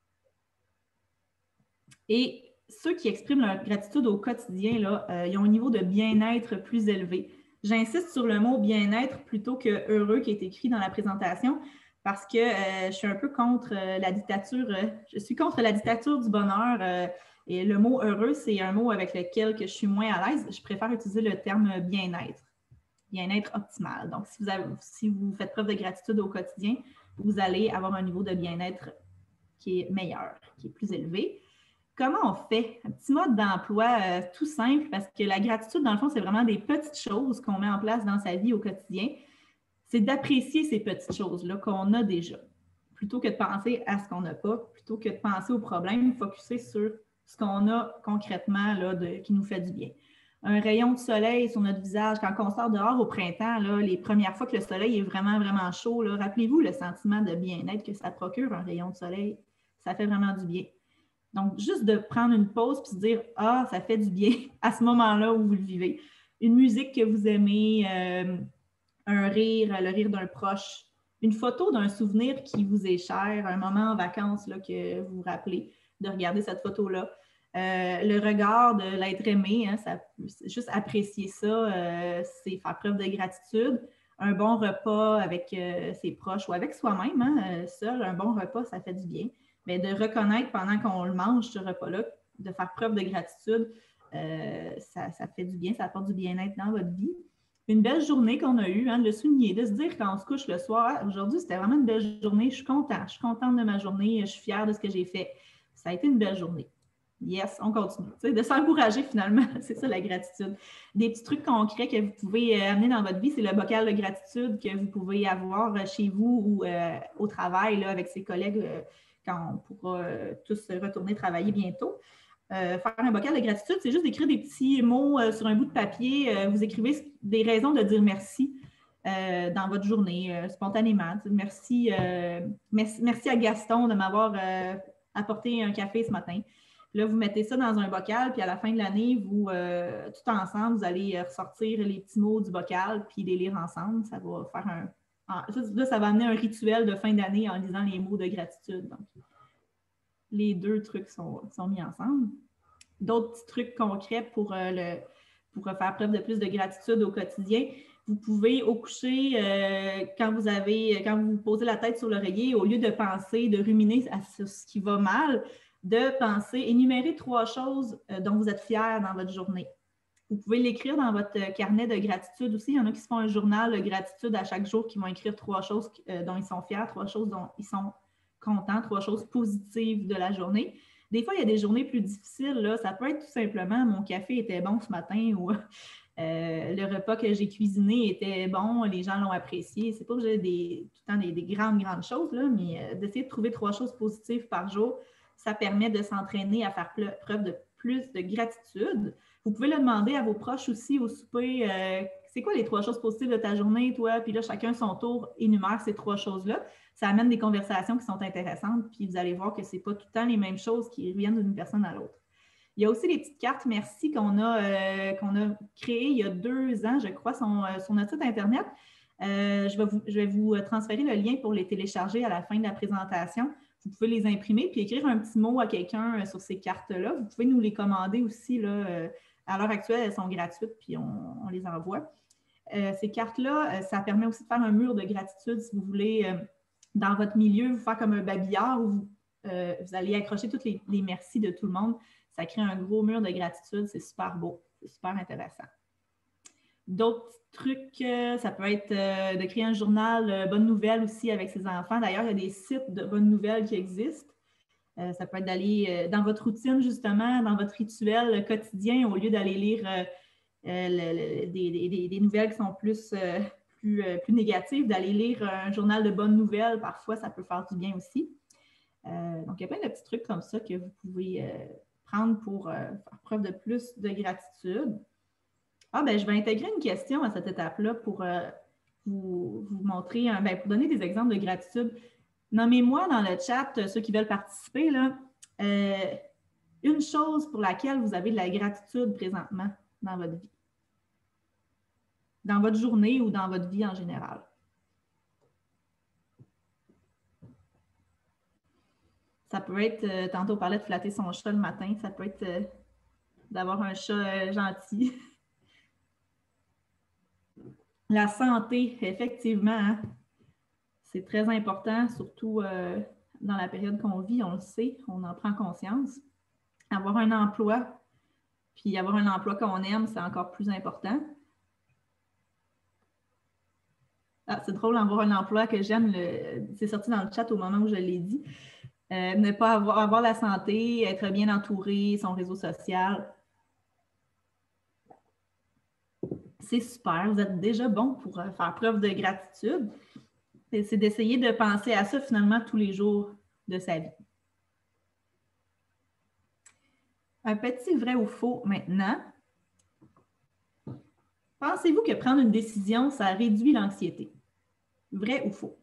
Et ceux qui expriment leur gratitude au quotidien, là, ils ont un niveau de bien-être plus élevé. J'insiste sur le mot bien-être plutôt que heureux qui est écrit dans la présentation parce que je suis un peu contre la dictature. Je suis contre la dictature du bonheur. Et le mot heureux, c'est un mot avec lequel que je suis moins à l'aise. Je préfère utiliser le terme bien-être. Bien-être optimal. Donc, si vous faites preuve de gratitude au quotidien, vous allez avoir un niveau de bien-être qui est meilleur, qui est plus élevé. Comment on fait? Un petit mode d'emploi tout simple, parce que la gratitude, dans le fond, c'est vraiment des petites choses qu'on met en place dans sa vie au quotidien. C'est d'apprécier ces petites choses-là qu'on a déjà, plutôt que de penser à ce qu'on n'a pas, plutôt que de penser aux problèmes, focuser sur ce qu'on a concrètement là, qui nous fait du bien. Un rayon de soleil sur notre visage, quand on sort dehors au printemps, là, les premières fois que le soleil est vraiment, vraiment chaud, là, rappelez-vous le sentiment de bien-être que ça procure, un rayon de soleil. Ça fait vraiment du bien. Donc, juste de prendre une pause et se dire « Ah, ça fait du bien » à ce moment-là où vous le vivez. Une musique que vous aimez, un rire, le rire d'un proche, une photo d'un souvenir qui vous est cher, un moment en vacances là, que vous vous rappelez de regarder cette photo-là. Le regard de l'être aimé, hein, juste apprécier ça, c'est faire preuve de gratitude. Un bon repas avec ses proches ou avec soi-même, hein, seul, un bon repas, ça fait du bien. Mais de reconnaître pendant qu'on le mange, ce repas-là, de faire preuve de gratitude, ça fait du bien, ça apporte du bien-être dans votre vie. Une belle journée qu'on a eue, hein, de le souligner, de se dire quand on se couche le soir, aujourd'hui, c'était vraiment une belle journée, je suis contente de ma journée, je suis fière de ce que j'ai fait. Ça a été une belle journée. Yes, on continue. Tu sais, de s'encourager finalement, c'est ça la gratitude. Des petits trucs concrets que vous pouvez amener dans votre vie, c'est le bocal de gratitude que vous pouvez avoir chez vous ou au travail là, avec ses collègues quand on pourra tous retourner travailler bientôt. Faire un bocal de gratitude, c'est juste d'écrire des petits mots sur un bout de papier. Vous écrivez des raisons de dire merci dans votre journée, spontanément. Merci, merci à Gaston de m'avoir apporté un café ce matin. Là, vous mettez ça dans un bocal, puis à la fin de l'année, vous, tout ensemble, vous allez ressortir les petits mots du bocal, puis les lire ensemble. Ça va faire là, ça va amener un rituel de fin d'année en lisant les mots de gratitude. Donc, les deux trucs sont mis ensemble. D'autres petits trucs concrets pour faire preuve de plus de gratitude au quotidien. Vous pouvez, au coucher, quand vous posez la tête sur l'oreiller, au lieu de penser, de ruminer à ce qui va mal, de penser, énumérer 3 choses dont vous êtes fiers dans votre journée. Vous pouvez l'écrire dans votre carnet de gratitude aussi. Il y en a qui se font un journal de gratitude à chaque jour, qui vont écrire 3 choses dont ils sont fiers, 3 choses dont ils sont contents, 3 choses positives de la journée. Des fois, il y a des journées plus difficiles. Là. Ça peut être tout simplement « mon café était bon ce matin » ou le repas que j'ai cuisiné était bon, les gens l'ont apprécié. C'est pas que j'ai tout le temps des grandes choses, là, mais d'essayer de trouver 3 choses positives par jour, ça permet de s'entraîner à faire preuve de plus de gratitude. Vous pouvez le demander à vos proches aussi au souper. C'est quoi les 3 choses positives de ta journée, toi? Puis là, chacun son tour énumère ces 3 choses-là. Ça amène des conversations qui sont intéressantes, puis vous allez voir que ce n'est pas tout le temps les mêmes choses qui reviennent d'une personne à l'autre. Il y a aussi les petites cartes merci qu'on a créées il y a 2 ans, je crois, sur notre site Internet. Je vais vous transférer le lien pour les télécharger à la fin de la présentation. Vous pouvez les imprimer puis écrire un petit mot à quelqu'un sur ces cartes-là. Vous pouvez nous les commander aussi. Là, à l'heure actuelle, elles sont gratuites puis on les envoie. Ces cartes-là, ça permet aussi de faire un mur de gratitude si vous voulez, dans votre milieu, vous faire comme un babillard où vous allez accrocher tous les merci de tout le monde. Ça crée un gros mur de gratitude. C'est super beau. C'est super intéressant. D'autres trucs, ça peut être de créer un journal bonnes nouvelles aussi avec ses enfants. D'ailleurs, il y a des sites de bonnes nouvelles qui existent. Ça peut être d'aller dans votre routine, justement, dans votre rituel quotidien, au lieu d'aller lire des nouvelles qui sont plus négatives, d'aller lire un journal de bonnes nouvelles. Parfois, ça peut faire du bien aussi. Donc, il y a plein de petits trucs comme ça que vous pouvez prendre pour faire preuve de plus de gratitude. Je vais intégrer une question à cette étape-là pour vous montrer, pour donner des exemples de gratitude. Nommez-moi dans le chat, ceux qui veulent participer, là, une chose pour laquelle vous avez de la gratitude présentement dans votre vie, dans votre journée ou dans votre vie en général. Ça peut être, tantôt on parlait de flatter son chat le matin, ça peut être d'avoir un chat gentil. La santé, effectivement, hein, c'est très important, surtout dans la période qu'on vit, on le sait, on en prend conscience. Avoir un emploi, puis avoir un emploi qu'on aime, c'est encore plus important. Ah, c'est drôle d'avoir un emploi que j'aime, c'est sorti dans le chat au moment où je l'ai dit. Ne pas avoir la santé, être bien entouré, son réseau social. C'est super, vous êtes déjà bon pour faire preuve de gratitude. C'est d'essayer de penser à ça finalement tous les jours de sa vie. Un petit vrai ou faux maintenant. Pensez-vous que prendre une décision, ça réduit l'anxiété? Vrai ou faux?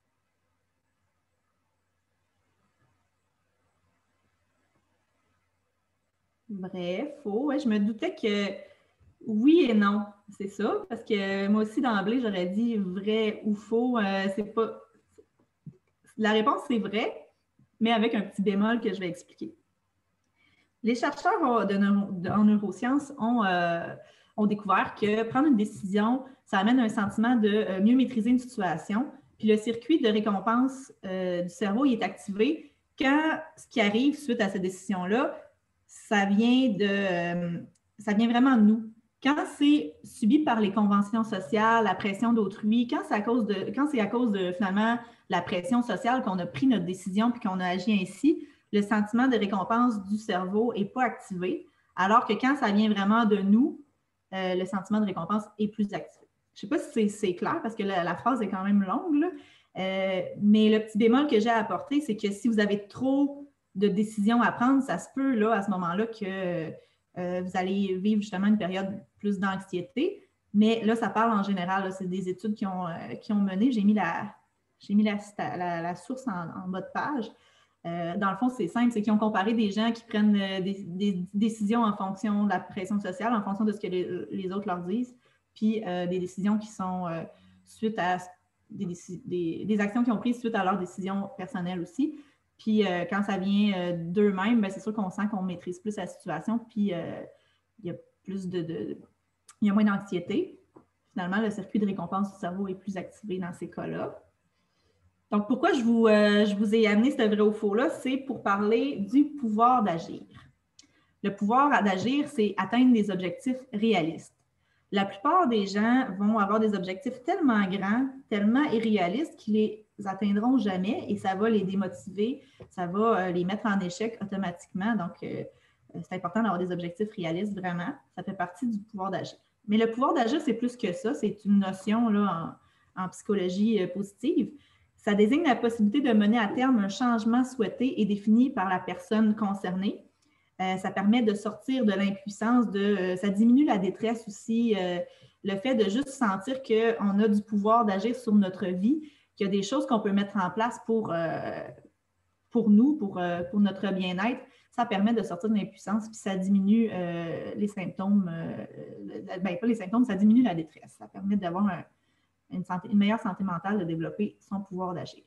Vrai, faux. Ouais, je me doutais que oui et non, c'est ça. Parce que moi aussi, d'emblée, j'aurais dit vrai ou faux. C'est pas... La réponse, c'est vrai, mais avec un petit bémol que je vais expliquer. Les chercheurs en neurosciences ont découvert que prendre une décision, ça amène un sentiment de mieux maîtriser une situation. Puis le circuit de récompense du cerveau il est activé quand ce qui arrive suite à cette décision-là, ça vient vraiment de nous. Quand c'est subi par les conventions sociales, la pression d'autrui, quand c'est à cause de finalement la pression sociale qu'on a pris notre décision puis qu'on a agi ainsi, le sentiment de récompense du cerveau n'est pas activé, alors que quand ça vient vraiment de nous, le sentiment de récompense est plus activé. Je ne sais pas si c'est clair parce que la phrase est quand même longue, là. Mais le petit bémol que j'ai à apporter, c'est que si vous avez trop de décisions à prendre, ça se peut là, à ce moment-là que vous allez vivre justement une période plus d'anxiété. Mais là, ça parle en général, c'est des études qui ont mené. J'ai mis la source en bas de page. Dans le fond, c'est simple, c'est qu'ils ont comparé des gens qui prennent des décisions en fonction de la pression sociale, en fonction de ce que les autres leur disent, puis des décisions qui sont suite à des actions qu'ils ont prises suite à leurs décisions personnelles aussi. Puis quand ça vient d'eux-mêmes, c'est sûr qu'on sent qu'on maîtrise plus la situation, puis il y a il y a moins d'anxiété. Finalement, le circuit de récompense du cerveau est plus activé dans ces cas-là. Donc, pourquoi je vous ai amené ce vrai ou faux-là? C'est pour parler du pouvoir d'agir. Le pouvoir d'agir, c'est atteindre des objectifs réalistes. La plupart des gens vont avoir des objectifs tellement grands, tellement irréalistes qu'ils les atteindront jamais et ça va les démotiver, ça va les mettre en échec automatiquement. Donc, c'est important d'avoir des objectifs réalistes, vraiment. Ça fait partie du pouvoir d'agir. Mais le pouvoir d'agir, c'est plus que ça. C'est une notion là, en psychologie positive. Ça désigne la possibilité de mener à terme un changement souhaité et défini par la personne concernée. Ça permet de sortir de l'impuissance, ça diminue la détresse aussi, le fait de juste sentir qu'on a du pouvoir d'agir sur notre vie, qu'il y a des choses qu'on peut mettre en place pour nous, pour notre bien-être. Ça permet de sortir de l'impuissance, puis ça diminue les symptômes, pas les symptômes, ça diminue la détresse. Ça permet d'avoir une meilleure santé mentale, de développer son pouvoir d'agir.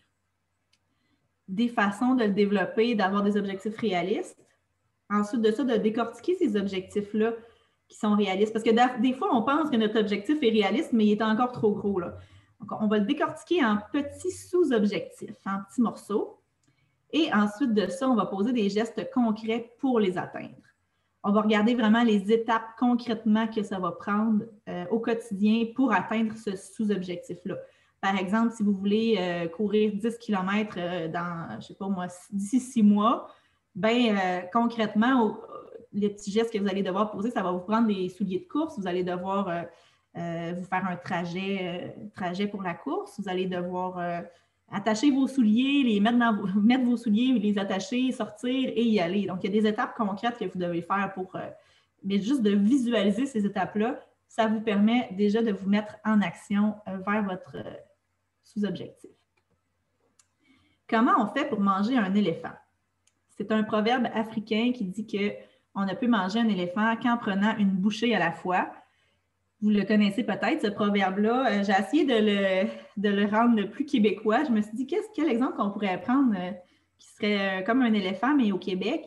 Des façons de le développer, d'avoir des objectifs réalistes. Ensuite de ça, de décortiquer ces objectifs-là qui sont réalistes. Parce que des fois, on pense que notre objectif est réaliste, mais il est encore trop gros, là. Donc, on va le décortiquer en petits sous-objectifs, en petits morceaux. Et ensuite de ça, on va poser des gestes concrets pour les atteindre. On va regarder vraiment les étapes concrètement que ça va prendre au quotidien pour atteindre ce sous-objectif-là. Par exemple, si vous voulez courir 10 km dans, je ne sais pas moi, d'ici 6 mois, concrètement, les petits gestes que vous allez devoir poser, ça va vous prendre des souliers de course, vous allez devoir vous faire un trajet pour la course, vous allez devoir attacher vos souliers, mettre vos souliers, les attacher, sortir et y aller. Donc, il y a des étapes concrètes que vous devez faire mais juste de visualiser ces étapes-là, ça vous permet déjà de vous mettre en action vers votre sous-objectif. Comment on fait pour manger un éléphant? C'est un proverbe africain qui dit qu'on ne peut manger un éléphant qu'en prenant une bouchée à la fois. Vous le connaissez peut-être, ce proverbe-là. J'ai essayé de le rendre plus québécois. Je me suis dit, quel exemple qu'on pourrait prendre qui serait comme un éléphant, mais au Québec?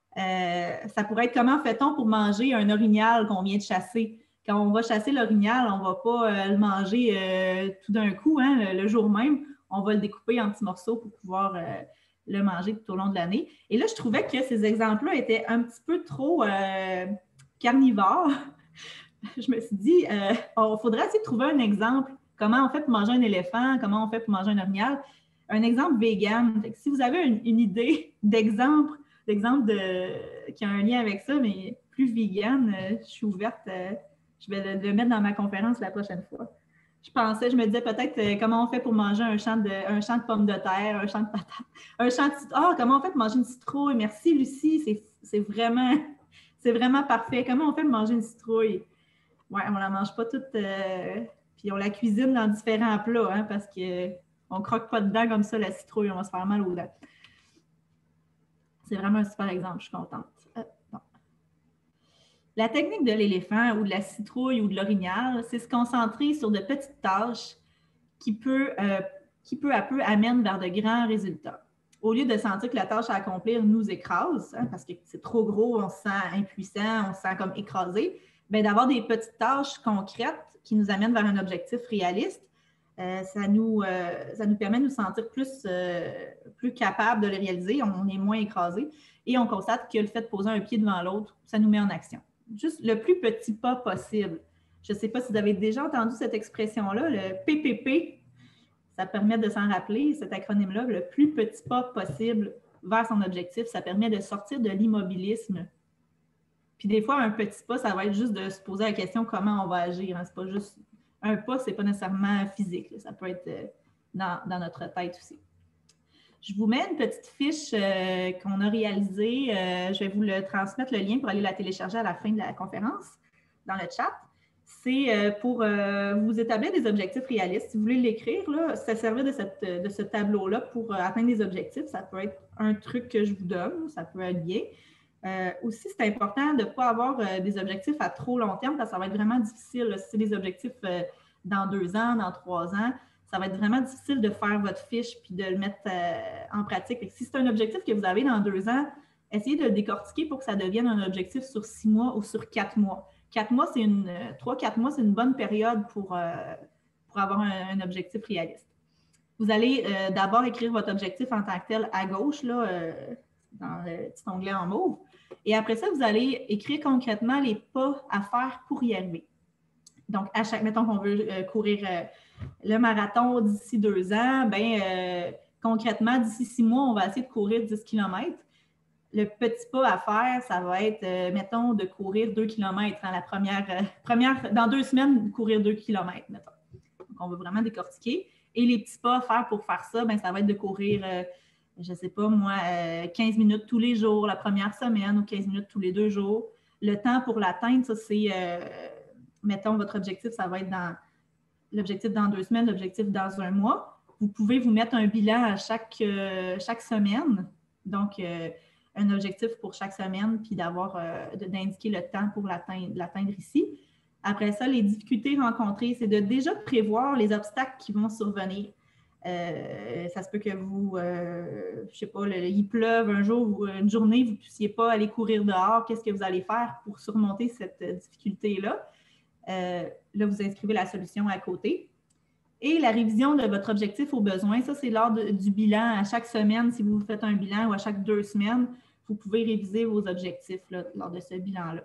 Ça pourrait être comment fait-on pour manger un orignal qu'on vient de chasser? Quand on va chasser l'orignal, on ne va pas le manger tout d'un coup, hein, le jour même. On va le découper en petits morceaux pour pouvoir le manger tout au long de l'année. Et là, je trouvais que ces exemples-là étaient un petit peu trop carnivores. Je me suis dit, il faudrait essayer de trouver un exemple. Comment on fait pour manger un éléphant? Comment on fait pour manger un orignal? Un exemple vegan. Si vous avez une idée d'exemple qui a un lien avec ça, mais plus vegan, je suis ouverte. Je vais le mettre dans ma conférence la prochaine fois. Je me disais peut-être comment on fait pour manger un champ de pommes de terre, un champ de patates, comment on fait pour manger une citrouille? Merci Lucie, c'est vraiment parfait. Comment on fait pour manger une citrouille? Ouais, on la mange pas toute, puis on la cuisine dans différents plats, hein, parce qu'on ne croque pas dedans comme ça, la citrouille, on va se faire mal aux dents. C'est vraiment un super exemple, je suis contente. Bon. La technique de l'éléphant ou de la citrouille ou de l'orignal, c'est se concentrer sur de petites tâches qui peu à peu amènent vers de grands résultats. Au lieu de sentir que la tâche à accomplir nous écrase, hein, parce que c'est trop gros, on se sent impuissant, on se sent comme écrasé, bien, d'avoir des petites tâches concrètes qui nous amènent vers un objectif réaliste, ça nous permet de nous sentir plus capables de le réaliser, on est moins écrasé et on constate que le fait de poser un pied devant l'autre, ça nous met en action. Juste le plus petit pas possible. Je ne sais pas si vous avez déjà entendu cette expression-là, le PPP, ça permet de s'en rappeler, cet acronyme-là, le plus petit pas possible vers son objectif, ça permet de sortir de l'immobilisme. Puis des fois, un petit pas, ça va être juste de se poser la question comment on va agir. Hein? C'est pas juste un pas, c'est pas nécessairement physique. Là. Ça peut être dans notre tête aussi. Je vous mets une petite fiche qu'on a réalisée. Je vais vous le transmettre, le lien pour aller la télécharger à la fin de la conférence dans le chat. C'est pour vous établir des objectifs réalistes. Si vous voulez l'écrire, ça servir de ce tableau-là pour atteindre des objectifs. Ça peut être un truc que je vous donne, ça peut être bien. Aussi, c'est important de ne pas avoir des objectifs à trop long terme parce que ça va être vraiment difficile. Là, si c'est des objectifs dans 2 ans, dans 3 ans, ça va être vraiment difficile de faire votre fiche puis de le mettre en pratique. Et si c'est un objectif que vous avez dans 2 ans, essayez de le décortiquer pour que ça devienne un objectif sur 6 mois ou sur 4 mois. 3-4 mois, c'est une bonne période pour avoir un objectif réaliste. Vous allez d'abord écrire votre objectif en tant que tel à gauche, là, dans le petit onglet en mauve. Et après ça, vous allez écrire concrètement les pas à faire pour y arriver. Donc, mettons qu'on veut courir le marathon d'ici 2 ans, concrètement, d'ici 6 mois, on va essayer de courir 10 km. Le petit pas à faire, ça va être, mettons, de courir 2 km. Hein, dans 2 semaines, courir 2 km, mettons. Donc, on va vraiment décortiquer. Et les petits pas à faire pour faire ça, ça va être de courir, je ne sais pas moi, 15 minutes tous les jours la première semaine ou 15 minutes tous les 2 jours. Le temps pour l'atteindre, ça, c'est, mettons, votre objectif, ça va être l'objectif dans 2 semaines, l'objectif dans 1 mois. Vous pouvez vous mettre un bilan à chaque semaine. Donc, un objectif pour chaque semaine, puis d'indiquer le temps pour l'atteindre ici. Après ça, les difficultés rencontrées, c'est de déjà prévoir les obstacles qui vont survenir. Ça se peut que je ne sais pas, il pleuve un jour ou une journée, vous ne puissiez pas aller courir dehors. Qu'est-ce que vous allez faire pour surmonter cette difficulté-là? Là, vous inscrivez la solution à côté. Et la révision de votre objectif aux besoins, ça, c'est lors du bilan. À chaque semaine, si vous faites un bilan ou à chaque 2 semaines, vous pouvez réviser vos objectifs là, lors de ce bilan-là.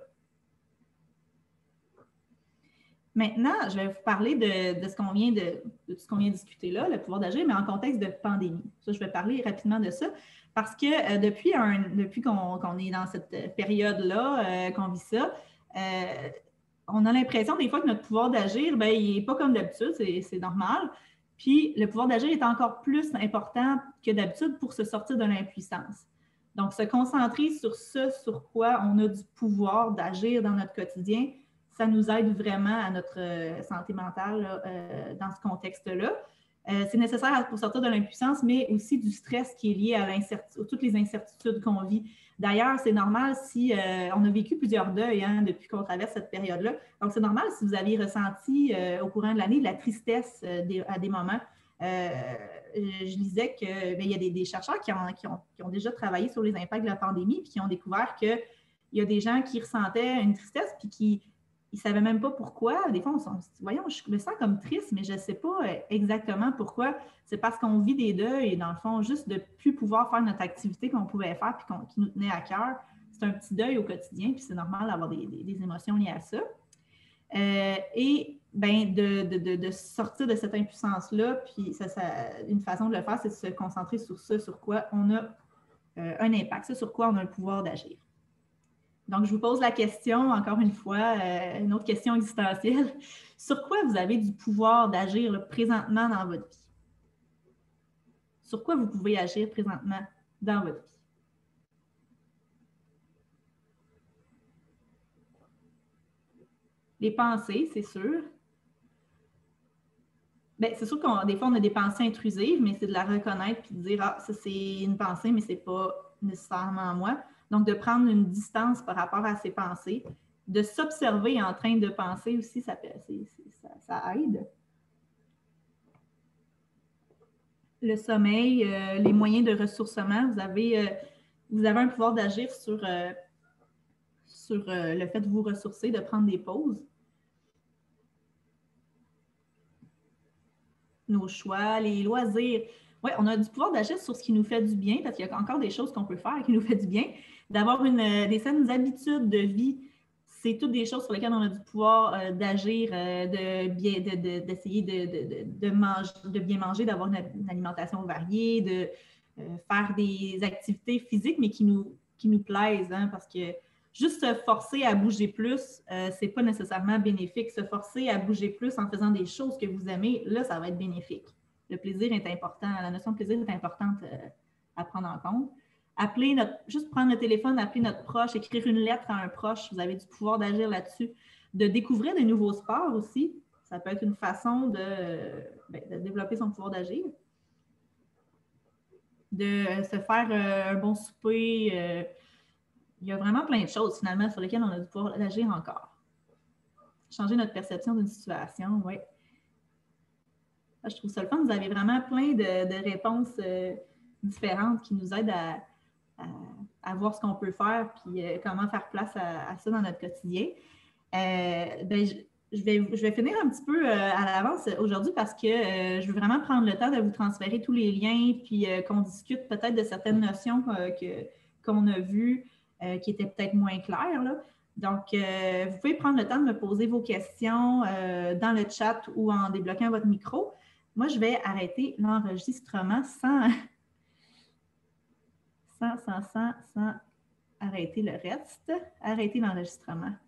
Maintenant, je vais vous parler de ce qu'on vient de discuter là, le pouvoir d'agir, mais en contexte de pandémie. Ça, je vais parler rapidement de ça parce que depuis qu'on est dans cette période-là, qu'on vit ça, on a l'impression des fois que notre pouvoir d'agir, il n'est pas comme d'habitude, c'est normal. Puis le pouvoir d'agir est encore plus important que d'habitude pour se sortir de l'impuissance. Donc, se concentrer sur ce sur quoi on a du pouvoir d'agir dans notre quotidien, ça nous aide vraiment à notre santé mentale là, dans ce contexte-là. C'est nécessaire pour sortir de l'impuissance, mais aussi du stress qui est lié à toutes les incertitudes qu'on vit. D'ailleurs, c'est normal si on a vécu plusieurs deuils depuis qu'on traverse cette période-là. Donc, c'est normal si vous aviez ressenti au courant de l'année de la tristesse à des moments. Je lisais qu'il y a des chercheurs qui ont déjà travaillé sur les impacts de la pandémie puis qui ont découvert qu'il y a des gens qui ressentaient une tristesse puis qui ne savaient même pas pourquoi. Des fois, on se dit, voyons, je me sens comme triste, mais je ne sais pas exactement pourquoi. C'est parce qu'on vit des deuils et dans le fond, juste de ne plus pouvoir faire notre activité qu'on pouvait faire puis qui nous tenait à cœur. C'est un petit deuil au quotidien puis c'est normal d'avoir des émotions liées à ça. Et ben, de sortir de cette impuissance-là, puis une façon de le faire, c'est de se concentrer sur ça, sur quoi on a un impact, sur quoi on a le pouvoir d'agir. Donc, je vous pose la question, encore une fois, une autre question existentielle. Sur quoi vous avez du pouvoir d'agir présentement dans votre vie? Sur quoi vous pouvez agir présentement dans votre vie? Les pensées, c'est sûr. Bien, c'est sûr que des fois, on a des pensées intrusives, mais c'est de la reconnaître et de dire « Ah, ça, c'est une pensée, mais ce n'est pas nécessairement moi. » Donc, de prendre une distance par rapport à ces pensées, de s'observer en train de penser aussi, ça aide. Le sommeil, les moyens de ressourcement, vous avez un pouvoir d'agir sur le fait de vous ressourcer, de prendre des pauses. Nos choix, les loisirs. Oui, on a du pouvoir d'agir sur ce qui nous fait du bien, parce qu'il y a encore des choses qu'on peut faire qui nous fait du bien. D'avoir des saines habitudes de vie, c'est toutes des choses sur lesquelles on a du pouvoir d'agir, d'essayer de bien manger, d'avoir une alimentation variée, de faire des activités physiques, mais qui nous plaisent, parce que juste se forcer à bouger plus, ce n'est pas nécessairement bénéfique. Se forcer à bouger plus en faisant des choses que vous aimez, là, ça va être bénéfique. Le plaisir est important. La notion de plaisir est importante à prendre en compte. Juste prendre le téléphone, appeler notre proche, écrire une lettre à un proche, vous avez du pouvoir d'agir là-dessus. De découvrir de nouveaux sports aussi, ça peut être une façon de développer son pouvoir d'agir. De se faire un bon souper. Il y a vraiment plein de choses, finalement, sur lesquelles on a du pouvoir d'agir encore. Changer notre perception d'une situation, oui. Je trouve ça le fun. Vous avez vraiment plein de réponses différentes qui nous aident à voir ce qu'on peut faire puis comment faire place à ça dans notre quotidien. Je vais finir un petit peu à l'avance aujourd'hui parce que je veux vraiment prendre le temps de vous transférer tous les liens puis qu'on discute peut-être de certaines notions qu'on a vues qui étaient peut-être moins claires, là. Donc, vous pouvez prendre le temps de me poser vos questions dans le chat ou en débloquant votre micro. Moi, je vais arrêter l'enregistrement sans arrêter le reste. Arrêter l'enregistrement.